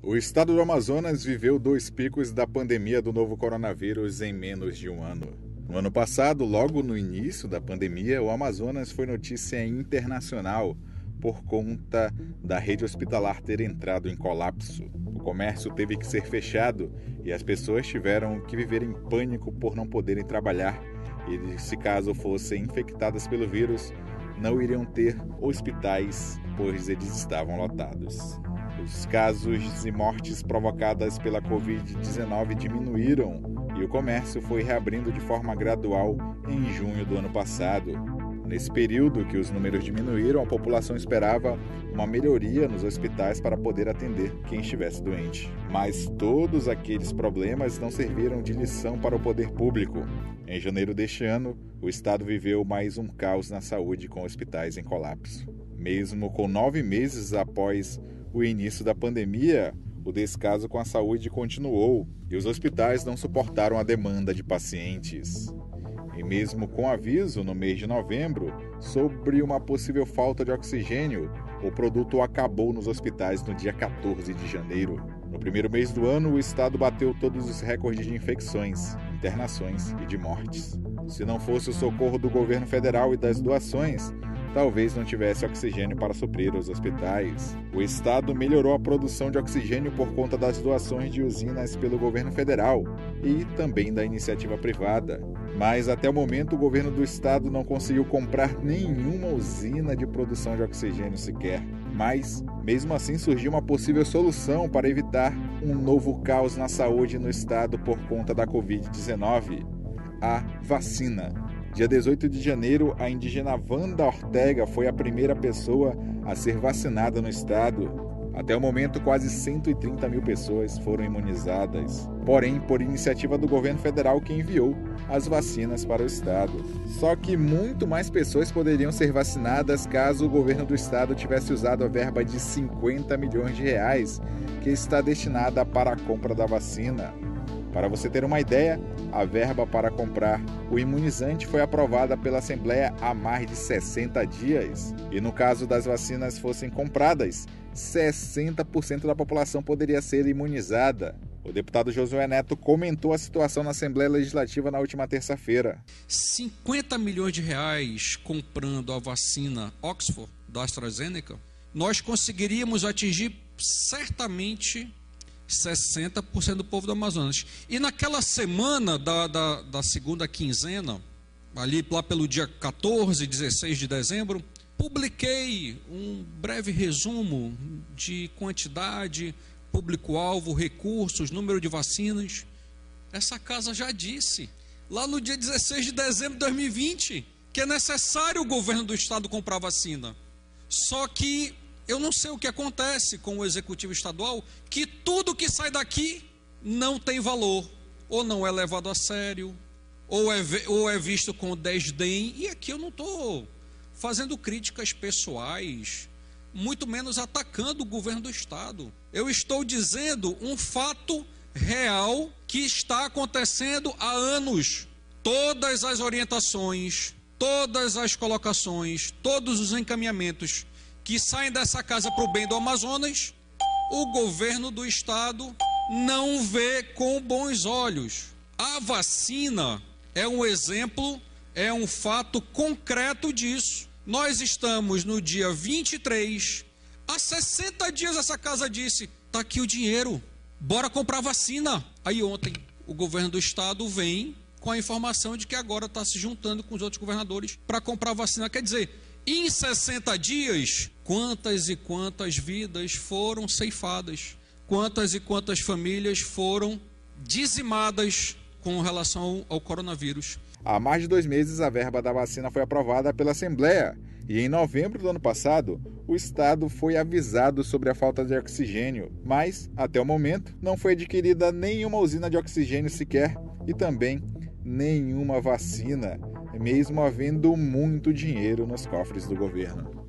O estado do Amazonas viveu 2 picos da pandemia do novo coronavírus em menos de um ano. No ano passado, logo no início da pandemia, o Amazonas foi notícia internacional por conta da rede hospitalar ter entrado em colapso. O comércio teve que ser fechado e as pessoas tiveram que viver em pânico por não poderem trabalhar e, se caso fossem infectadas pelo vírus, não iriam ter hospitais, pois eles estavam lotados. Os casos e mortes provocadas pela Covid-19 diminuíram e o comércio foi reabrindo de forma gradual em junho do ano passado. Nesse período que os números diminuíram, a população esperava uma melhoria nos hospitais para poder atender quem estivesse doente. Mas todos aqueles problemas não serviram de lição para o poder público. Em janeiro deste ano, o estado viveu mais um caos na saúde com hospitais em colapso. Mesmo com 9 meses após o início da pandemia, o descaso com a saúde continuou e os hospitais não suportaram a demanda de pacientes. E mesmo com aviso no mês de novembro sobre uma possível falta de oxigênio, o produto acabou nos hospitais no dia 14 de janeiro. No primeiro mês do ano, o estado bateu todos os recordes de infecções, internações e de mortes. Se não fosse o socorro do governo federal e das doações, talvez não tivesse oxigênio para suprir os hospitais. O estado melhorou a produção de oxigênio por conta das doações de usinas pelo governo federal e também da iniciativa privada. Mas até o momento o governo do estado não conseguiu comprar nenhuma usina de produção de oxigênio sequer. Mas, mesmo assim, surgiu uma possível solução para evitar um novo caos na saúde no estado por conta da Covid-19: a vacina. Dia 18 de janeiro, a indígena Wanda Ortega foi a primeira pessoa a ser vacinada no estado. Até o momento, quase 130 mil pessoas foram imunizadas. Porém, por iniciativa do governo federal que enviou as vacinas para o estado. Só que muito mais pessoas poderiam ser vacinadas caso o governo do estado tivesse usado a verba de 50 milhões de reais que está destinada para a compra da vacina. Para você ter uma ideia, a verba para comprar o imunizante foi aprovada pela Assembleia há mais de 60 dias. E no caso das vacinas fossem compradas, 60% da população poderia ser imunizada. O deputado Josué Neto comentou a situação na Assembleia Legislativa na última terça-feira. 50 milhões de reais comprando a vacina Oxford da AstraZeneca, nós conseguiríamos atingir certamente 60% do povo do Amazonas. E naquela semana da segunda quinzena, ali lá pelo dia 14, 16 de dezembro, publiquei um breve resumo de quantidade, público-alvo, recursos, número de vacinas. Essa casa já disse, lá no dia 16 de dezembro de 2020, que é necessário o governo do estado comprar vacina. Só que eu não sei o que acontece com o executivo estadual, que tudo que sai daqui não tem valor, ou não é levado a sério, ou é visto com desdém. E aqui eu não estou fazendo críticas pessoais, muito menos atacando o governo do estado. Eu estou dizendo um fato real que está acontecendo há anos. Todas as orientações, todas as colocações, todos os encaminhamentos que saem dessa casa para o bem do Amazonas, o governo do estado não vê com bons olhos. A vacina é um exemplo, é um fato concreto disso. Nós estamos no dia 23, há 60 dias essa casa disse, está aqui o dinheiro, bora comprar vacina. Aí ontem o governo do estado vem com a informação de que agora está se juntando com os outros governadores para comprar vacina. Quer dizer, em 60 dias, quantas e quantas vidas foram ceifadas, quantas e quantas famílias foram dizimadas com relação ao coronavírus. Há mais de 2 meses, a verba da vacina foi aprovada pela Assembleia e em novembro do ano passado, o estado foi avisado sobre a falta de oxigênio, mas, até o momento, não foi adquirida nenhuma usina de oxigênio sequer e também nenhuma vacina, mesmo havendo muito dinheiro nos cofres do governo.